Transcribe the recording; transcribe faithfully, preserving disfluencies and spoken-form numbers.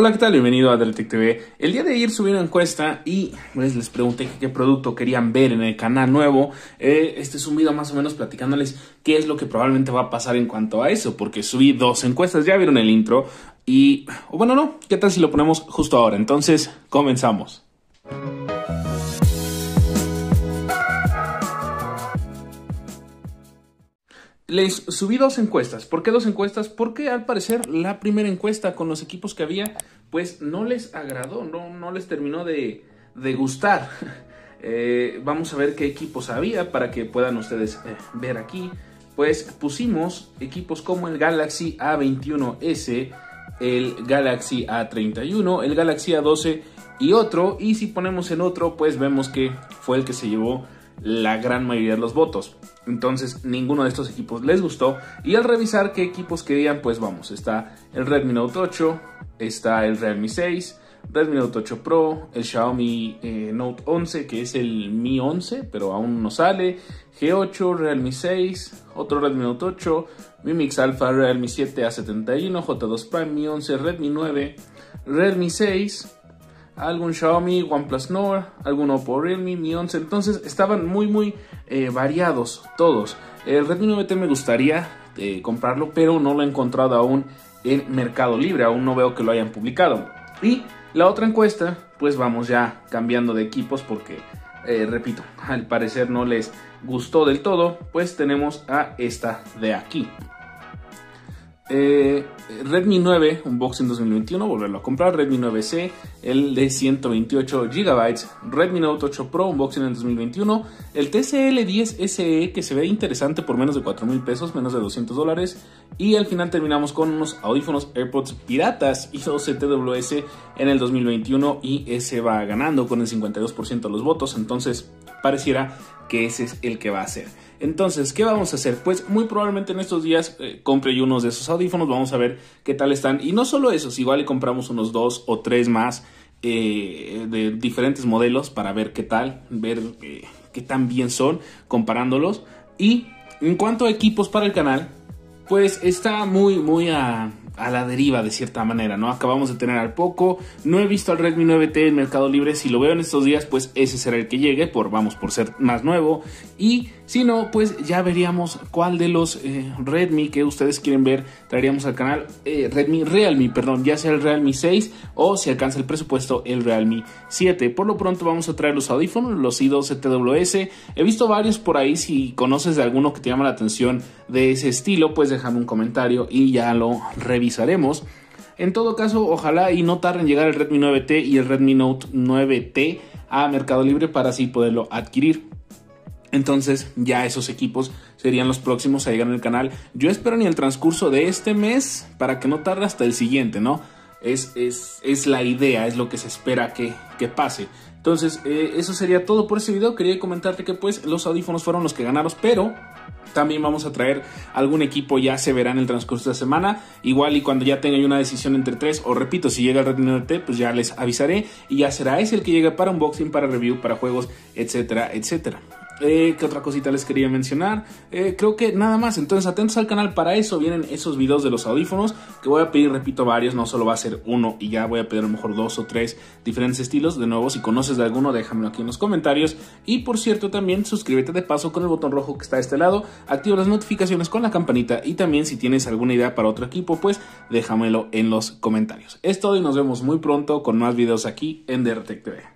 Hola, ¿qué tal? Bienvenido a Dertec T V. El día de ayer subí una encuesta y pues, les pregunté qué producto querían ver en el canal nuevo. Eh, este es un video más o menos platicándoles qué es lo que probablemente va a pasar en cuanto a eso, porque subí dos encuestas, ya vieron el intro y... o bueno, no, ¿qué tal si lo ponemos justo ahora? Entonces, comenzamos. Les subí dos encuestas. ¿Por qué dos encuestas? Porque al parecer la primera encuesta con los equipos que había, pues no les agradó, no, no les terminó de, de gustar. Eh, vamos a ver qué equipos había para que puedan ustedes eh, ver aquí. Pues pusimos equipos como el Galaxy A veintiuno ese, el Galaxy A treinta y uno, el Galaxy A doce y otro. Y si ponemos en otro, pues vemos que fue el que se llevó la gran mayoría de los votos. Entonces ninguno de estos equipos les gustó. Y al revisar qué equipos querían, pues vamos, está el Redmi Note ocho, está el Realme seis, Redmi Note ocho Pro, el Xiaomi eh, Note once, que es el Mi once, pero aún no sale, G ocho, Realme seis, otro Redmi Note ocho, Mi Mix Alpha, Realme siete A setenta y uno, J dos Prime, Mi once, Redmi nueve, Realme seis, algún Xiaomi, OnePlus Nord, algún Oppo, Realme, Mi once. Entonces estaban muy muy eh, variados todos. El Redmi nueve T me gustaría eh, comprarlo, pero no lo he encontrado aún en Mercado Libre, aún no veo que lo hayan publicado. Y la otra encuesta, pues vamos ya cambiando de equipos porque, eh, repito, al parecer no les gustó del todo. Pues tenemos a esta de aquí. Eh, Redmi nueve Unboxing dos mil veintiuno, volverlo a comprar. Redmi nueve C, el de ciento veintiocho gigabytes. Redmi Note ocho Pro Unboxing en dos mil veintiuno. El T C L diez S E, que se ve interesante por menos de cuatro mil pesos, menos de doscientos dólares. Y al final terminamos con unos audífonos AirPods piratas I doce T W S en el dos mil veintiuno, y ese va ganando con el cincuenta y dos por ciento de los votos. Entonces pareciera que ese es el que va a ser. Entonces, ¿qué vamos a hacer? Pues muy probablemente en estos días eh, compre yo unos de esos audífonos, vamos a ver qué tal están. Y no solo esos, igual le compramos unos dos o tres más eh, de diferentes modelos para ver qué tal, ver eh, qué tan bien son, comparándolos. Y en cuanto a equipos para el canal, pues está muy, muy a... a la deriva de cierta manera, ¿no? Acabamos de tener al Poco, no he visto al Redmi nueve T en Mercado Libre. Si lo veo en estos días, pues ese será el que llegue, por, vamos, por ser más nuevo. Y si no, pues ya veríamos cuál de los eh, Redmi que ustedes quieren ver traeríamos al canal. eh, Redmi, Realme, perdón, ya sea el Realme seis o si alcanza el presupuesto el Realme siete. Por lo pronto vamos a traer los audífonos, los I doce T W S. He visto varios por ahí. Si conoces de alguno que te llama la atención de ese estilo, pues déjame un comentario y ya lo revisaremos. En todo caso, ojalá y no tarden en llegar el Redmi nueve T y el Redmi Note nueve T a Mercado Libre para así poderlo adquirir. Entonces ya esos equipos serían los próximos a llegar en el canal. Yo espero en el transcurso de este mes, para que no tarde hasta el siguiente, ¿no? Es, es, es la idea, es lo que se espera que, que pase. Entonces eh, eso sería todo por este video. Quería comentarte que pues los audífonos fueron los que ganaron, pero también vamos a traer algún equipo, ya se verá en el transcurso de la semana. Igual y cuando ya tenga yo una decisión entre tres, o repito, si llega el Redmi nueve T, pues ya les avisaré. Y ya será ese el que llegue para unboxing, para review, para juegos, etcétera, etcétera. Eh, ¿Qué otra cosita les quería mencionar? Eh, creo que nada más. Entonces atentos al canal, para eso vienen esos videos de los audífonos, que voy a pedir, repito, varios, no solo va a ser uno y ya. Voy a pedir a lo mejor dos o tres diferentes estilos. De nuevo, si conoces de alguno, déjamelo aquí en los comentarios. Y por cierto, también suscríbete de paso con el botón rojo que está de este lado, activa las notificaciones con la campanita, y también si tienes alguna idea para otro equipo, pues déjamelo en los comentarios. Es todo y nos vemos muy pronto con más videos aquí en Dertec T V.